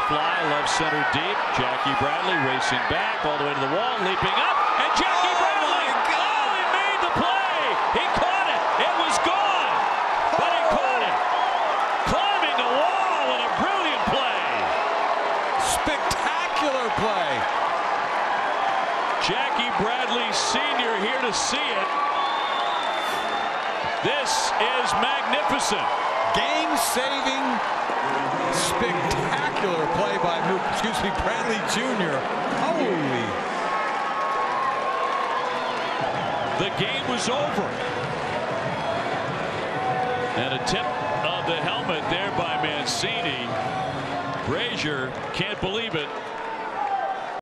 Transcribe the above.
fly, left center deep. Jackie Bradley racing back all the way to the wall, leaping up, and Jackie Bradley! Oh, he made the play! He caught it! It was gone! But he caught it! Climbing the wall and a brilliant play! Spectacular play! Jackie Bradley Sr. here to see it. This is magnificent. Game-saving, spectacular play by Bradley Jr. Holy! The game was over. And a tip of the helmet there by Mancini. Brazier can't believe it.